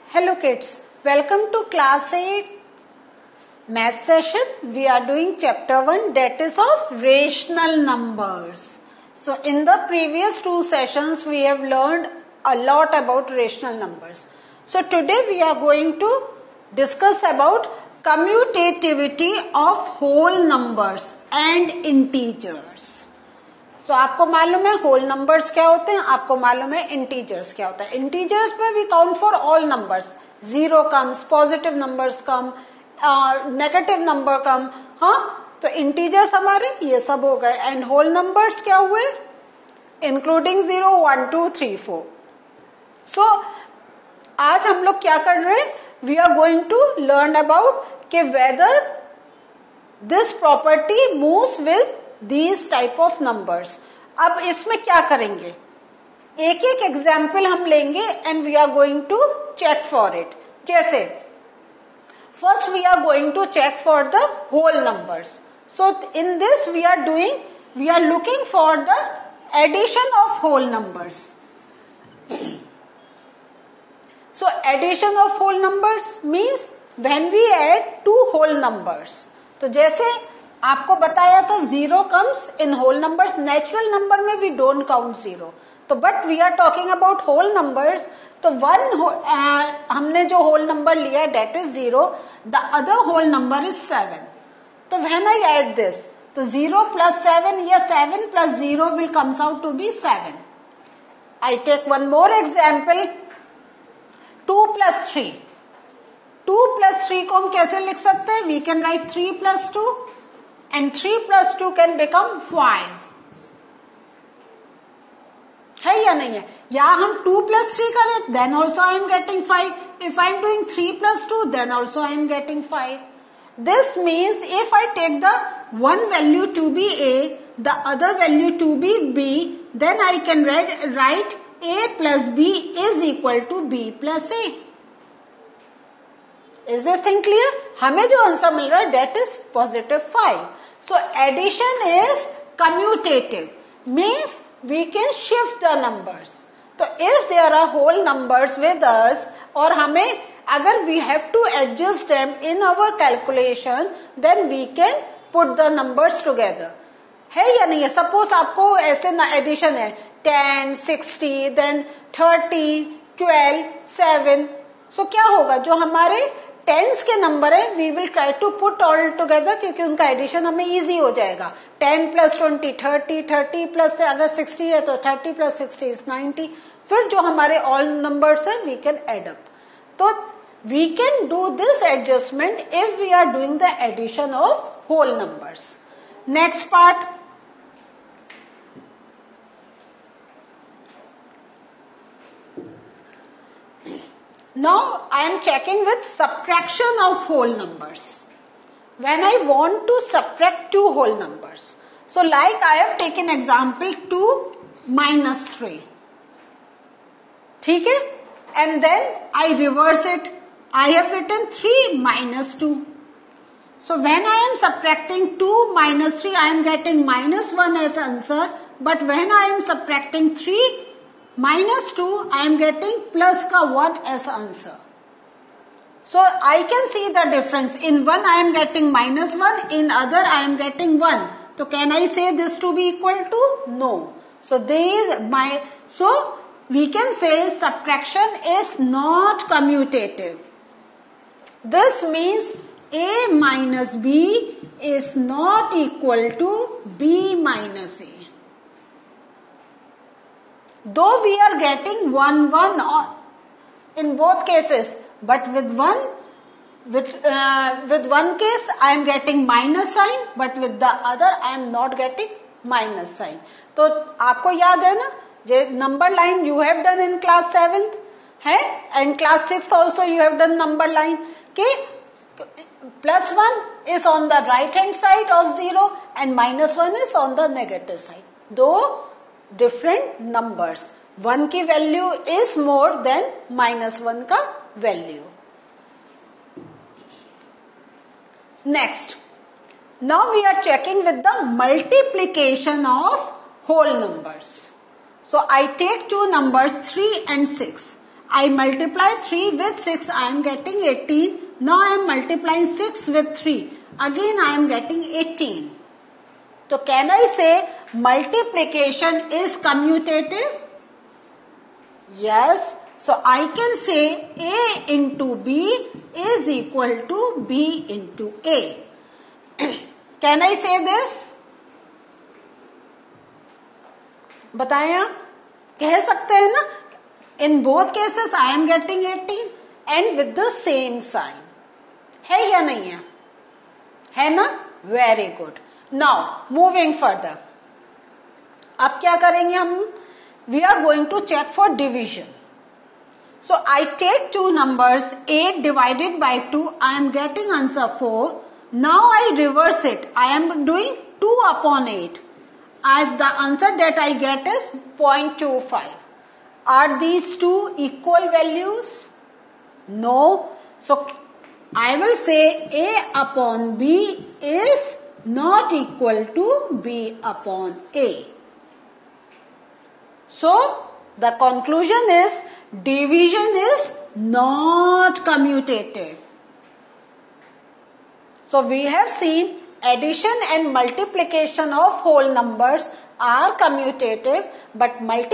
Hello kids, welcome to class 8 math session. We are doing chapter 1, that is of rational numbers. So in the previous two sessions we have learned a lot about rational numbers. So today we are going to discuss about commutativity of whole numbers and integers. So आपको मालूम है whole numbers क्या होते हैं, आपको मालूम है integers क्या होता है. इंटीजर्स में we count for all numbers, zero comes, positive numbers come, negative number come. हाँ, तो इंटीजर्स हमारे ये सब हो गए. एंड होल नंबर्स क्या हुए, इंक्लूडिंग 0, 1, 2, 3, 4. सो आज हम लोग क्या कर रहे हैं, we are going to learn about कि whether this property moves with these type of numbers. अब इसमें क्या करेंगे, एक एक एग्जाम्पल हम लेंगे and we are going to check for it. जैसे first we are going to check for the whole numbers. So in this we are looking for the addition of whole numbers. So addition of whole numbers means when we add two whole numbers. तो जैसे आपको बताया था zero comes in whole numbers. Natural number में we don't count zero, तो but we are talking about whole numbers. तो हमने जो होल नंबर लिया that is zero, the other whole number is 7. तो व्हेन आई एड दिस, तो 0 plus 7 या 7 plus 0 will comes out to be 7. I take one more example, 2 plus 3. 2 plus 3 को हम कैसे लिख सकते हैं, we can write 3 plus 2 and 3 plus 2 can become 5. है या नहीं है, या हम 2 plus 3 करें then also I am getting 5. If I am doing 3 plus 2 then also I am getting 5. This means if I take the one value to be A, the other value to be B, then I can write A plus B is equal to B plus A. Is this thing clear? हमें जो answer मिल रहा है that is positive 5. So addition is commutative, means we can shift the numbers. So if there are whole numbers with us और हमें अगर we have to adjust them in our calculation, then we can put the numbers together. है या नहीं है. Suppose आपको ऐसे ना एडिशन है 10, 60, then 30, 12, 7. सो क्या होगा, जो हमारे टेंस के नंबर है we will try to put all together, क्योंकि उनका एडिशन हमें इजी हो जाएगा. 10 प्लस 20 30, 30 प्लस अगर 60 है तो 30 प्लस 60 इज 90. फिर जो हमारे ऑल नंबर्स है वी कैन एड अप. तो we can do this adjustment if we are doing the addition of whole numbers. Next part, now I am checking with subtraction of whole numbers. When I want to subtract two whole numbers, so like I have taken example 2 minus 3. ठीक है, and then I reverse it. I have written 3 minus 2. So when I am subtracting 2 minus 3, I am getting minus 1 as answer. But when I am subtracting 3 minus 2, I am getting plus का 1 as answer. So I can see the difference. In one I am getting minus 1, in other I am getting 1. So can I say this to be equal to? No. So we can say subtraction is not commutative. This means A minus B is not equal to B minus A. Though we are getting 1, 1 in both cases, but with one case I am getting minus sign, but with the other I am not getting minus sign. तो आपको याद है ना, जो number line you have done in class 7th है, and class 6th also you have done number line के plus 1 is on the right hand side of 0 and minus 1 is on the negative side. Though different numbers, 1 की value is more than minus 1 का value. Next, now we are checking with the multiplication of whole numbers. So I take two numbers 3 and 6. I multiply 3 with 6, I am getting 18. Now I am multiplying 6 with 3. Again I am getting 18. So can I say multiplication is commutative? Yes. So I can say A into B is equal to B into A. Can I say this? बताएं आप, कह सकते हैं ना? In both cases I am getting 18 and with the same sign. है या नहीं है? है ना? Very good. Now moving further. अब क्या करेंगे हम? We are going to check for division. So I take two numbers, 8 divided by 2, I am getting answer 4. Now I reverse it. I am doing 2 upon 8. The answer that I get is 0.25. Are these two equal values? No. So I will say A upon B is not equal to B upon A. So the conclusion is division is not commutative. So we have seen addition and multiplication of whole numbers are commutative, but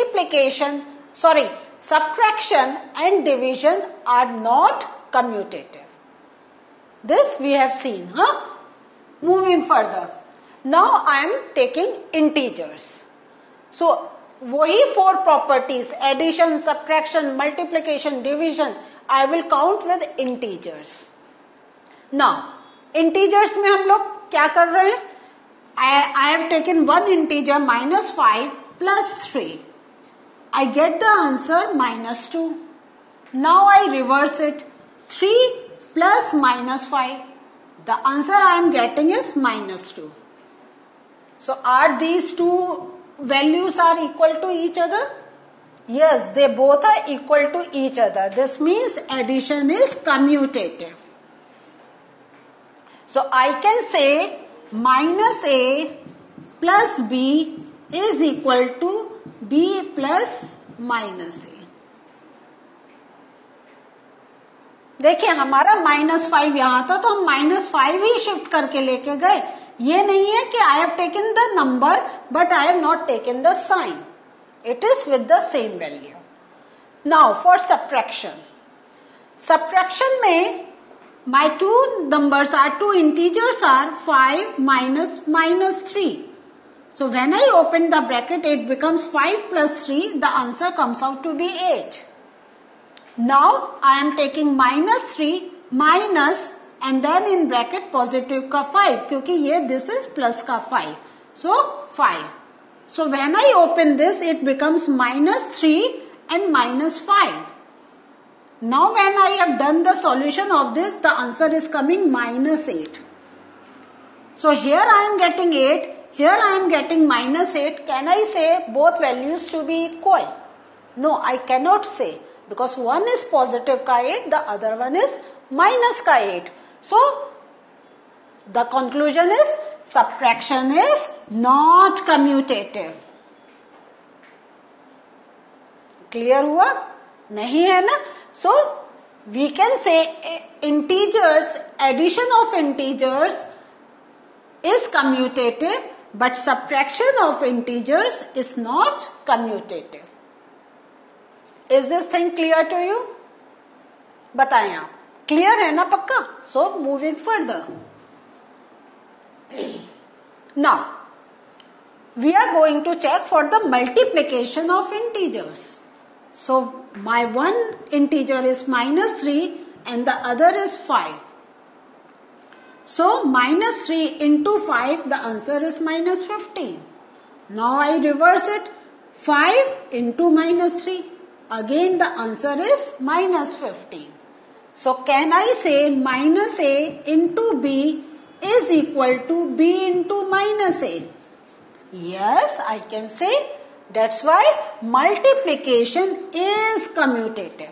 subtraction and division are not commutative. This we have seen. Moving further. Now I am taking integers. So वही 4 properties, addition, subtraction, multiplication, division, I will count with integers. Now, integers में हम लोग क्या कर रहे हैं? I have taken one integer -5 plus 3. I get the answer -2. Now I reverse it. 3 plus -5. The answer I am getting is -2. So are these two values are equal to each other? Yes, they both are equal to each other. This means addition is commutative. So I can say -a plus b is equal to b plus -a. देखिए हमारा -5 यहां था तो हम -5 ही shift करके लेके गए. ये नहीं है कि I have taken the number but I have not taken the sign. It is with the same value. Now for subtraction. Subtraction में my two numbers are two integers are 5 minus -3. So when I open the bracket it becomes 5 plus 3. The answer comes out to be 8. Now I am taking -3 minus and then in bracket positive का 5 क्योंकि ये this is plus का 5. So 5. So when I open this it becomes -3 and -5. Now when I have done the solution of this the answer is coming -8. So here I am getting 8. Here I am getting -8. Can I say both values to be equal? No, I cannot say because one is positive का 8, the other one is minus का 8. So the conclusion is subtraction is not commutative. Clear हुआ? नहीं है ना? So we can say integers, addition of integers is commutative, but subtraction of integers is not commutative. Is this thing clear to you? बताएं आप. Clear है ना पक्का? So moving further. Now we are going to check for the multiplication of integers. So my one integer is -3 and the other is 5. So -3 into 5, the answer is -15. Now I reverse it. 5 into -3. Again the answer is -15. So can I say -a into b is equal to b into -a? Yes, I can say. That's why multiplication is commutative.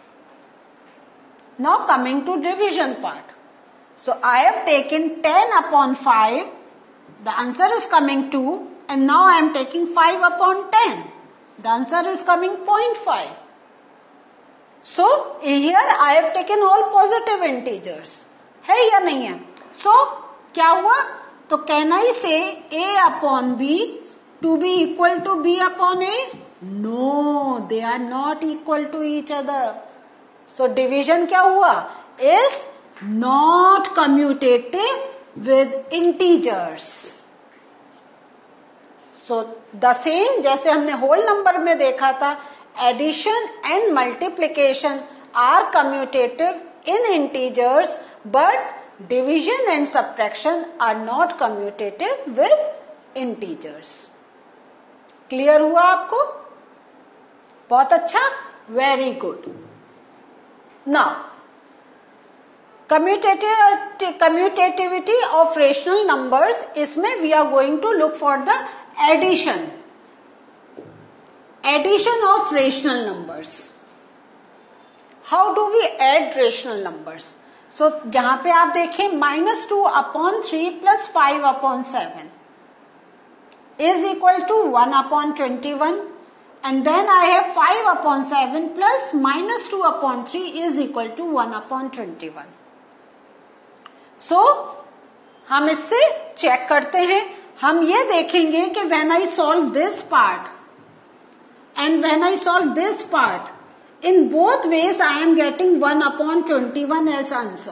Now coming to division part. So I have taken 10 upon 5. The answer is coming 2. And now I am taking 5 upon 10. The answer is coming 0.5. So here I have taken all positive integers. है या नहीं है? So क्या हुआ? तो can I say A upon B to be equal to B upon A? No, they are not equal to each other. So division क्या हुआ? Is not commutative with integers. So the same जैसे हमने whole number में देखा था, addition and multiplication are commutative in integers, but division and subtraction are not commutative with integers. Clear हुआ आपको? बहुत अच्छा, very good. Now, commutativity of rational numbers, इसमें we are going to look for the addition of rational numbers. How do we add rational numbers? So यहाँ पे आप देखें -2 upon 3 plus 5 upon 7 is equal to 1 upon 21, and then I have 5 upon 7 plus -2 upon 3 is equal to 1 upon 21. So हम इससे check करते हैं. हम ये देखेंगे कि when I solve this part and when I solve this part, in both ways I am getting 1 upon 21 as answer.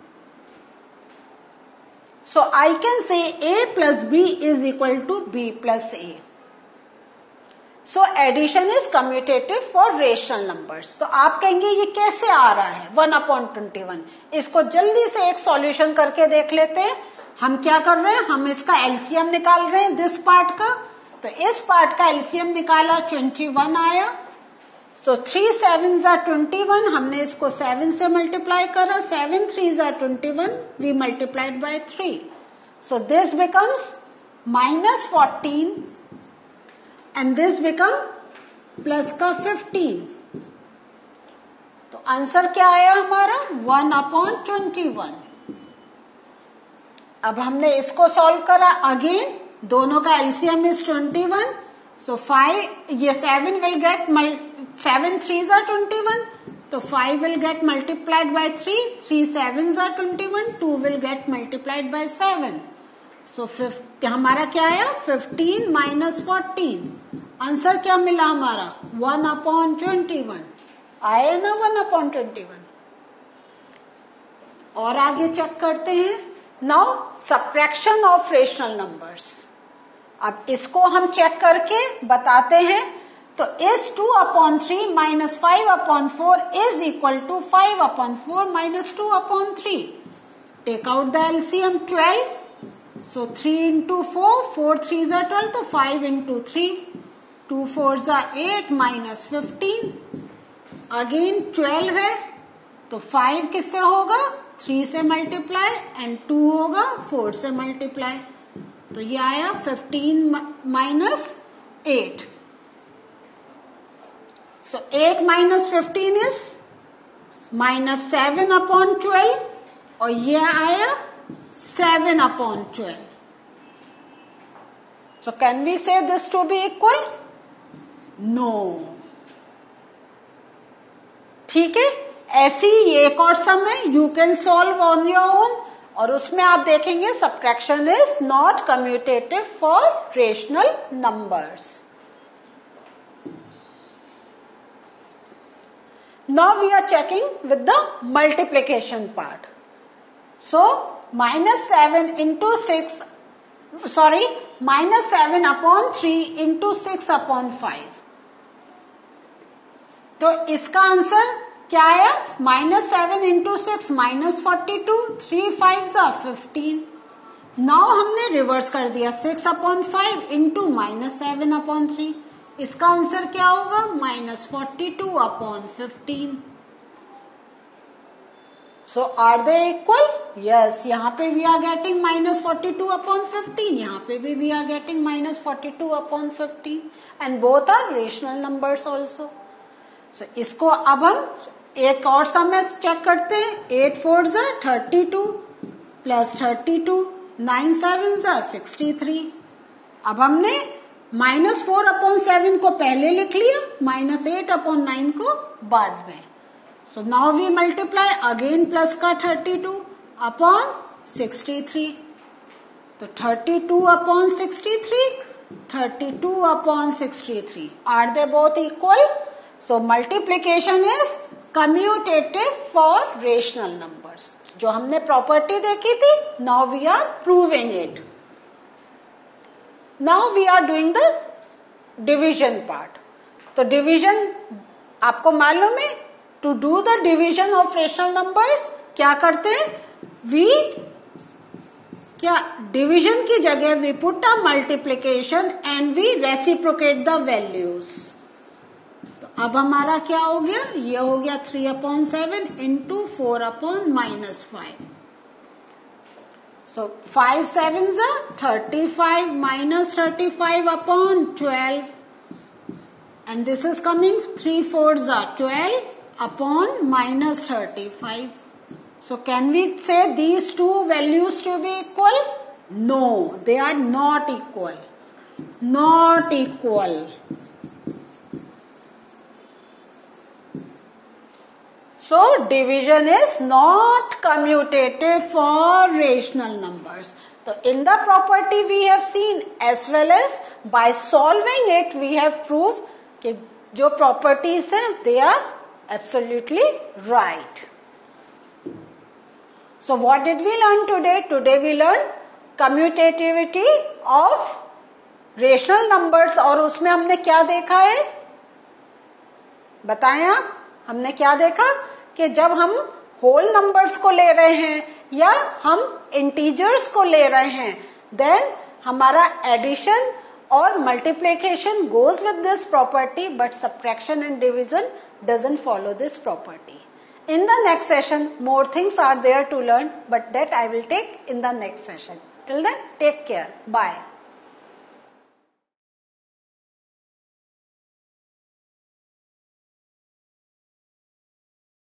So I can say A plus B is equal to B plus A. So addition is commutative for rational numbers. तो आप कहेंगे ये कैसे आ रहा है 1 upon 21? इसको जल्दी से एक सॉल्यूशन करके देख लेते हैं. हम क्या कर रहे हैं? हम इसका एलसीएम निकाल रहे हैं दिस पार्ट का. तो इस पार्ट का एलसीएम निकाला, 21 आया. सो 3 7s are 21. हमने इसको 7 से मल्टीप्लाई करा. 7 3s are 21. We multiplied by 3. So this becomes -14 and this become plus का 15. तो आंसर क्या आया हमारा? 1 upon 21. अब हमने इसको सॉल्व करा. अगेन दोनों का एलसीएम इज 21. सो 5 ये 7 विल गेट 7 3s are 21. तो 5 will get multiplied by 3. 3 7s are 21. 2 will get multiplied by 7. So हमारा क्या आया? 15 minus 14. आंसर क्या मिला हमारा? 1 upon 21. आया ना 1 upon 21. और आगे चेक करते हैं. Now subtraction of rational numbers. अब इसको हम चेक करके बताते हैं. तो इस 2 upon 3 minus 5 upon 4 is equal to 5 upon 4 minus 2 upon 3. Take out the LCM 12. So 3 into 4, 4 3s are 12. तो 5 into 3, 2 4s are 8 minus 15. Again 12 है. तो 5 किससे होगा? 3 से मल्टीप्लाई एंड 2 होगा 4 से मल्टीप्लाई. तो ये आया 15 minus 8. So 8 minus 15 is minus 7 upon 12 और ये आया 7 upon 12. So can we say this to be equal? No. ठीक है. ऐसी एक और सम है, you can solve on your own, और उसमें आप देखेंगे subtraction is not commutative for rational numbers. Now we are checking with the multiplication part. So -7 into 6, -7 upon 3 into 6 upon 5. तो इसका आंसर क्या आया? -7 into 6 minus 42. 3 5s are 15. नाउ हमने रिवर्स कर दिया. 6 upon 5 into -7 upon 3. इसका आंसर क्या होगा? -42 upon 15. So are they equal? Yes. यहाँ पे we are getting -42 upon 15. यहाँ पे भी we are getting -42 upon 15. And both are rational numbers also. So इसको अब हम एक और सम में चेक करते हैं. 8 4s are 32 plus 32. 9 7s are 63. अब हमने -4 upon 7 को पहले लिख लिया, -8 upon 9 को बाद में. So now we multiply again plus का 32 upon 63. तो 32 upon 63, 32 upon 63. Are they both equal? So multiplication is commutative for rational numbers. जो हमने प्रॉपर्टी देखी थी, now we are proving it. Now we are doing the division part. तो division आपको मालूम है, to do the division of rational numbers क्या करते हैं, वी क्या डिवीजन की जगह we put a multiplication and we reciprocate the values. तो अब हमारा क्या हो गया, ये हो गया 3/7 into 4/-5. So 5 sevens are 35 minus 35/12. And this is coming 3 fours are 12 upon minus 35. So can we say these two values to be equal? No, they are not equal. Not equal. So division is not commutative for rational numbers. So in the property we have seen, as well as by solving it we have proved कि जो properties हैं they are absolutely right. So what did we learn today? Today we learned commutativity of rational numbers. और उसमें हमने क्या देखा है, बताएं आप. हमने क्या देखा कि जब हम होल नंबर्स को ले रहे हैं या हम इंटीजर्स को ले रहे हैं, देन हमारा एडिशन और multiplication goes with this property, but subtraction and division doesn't follow this property. In the next session, more things are there to learn, but that I will take in the next session. Till then, take care. Bye.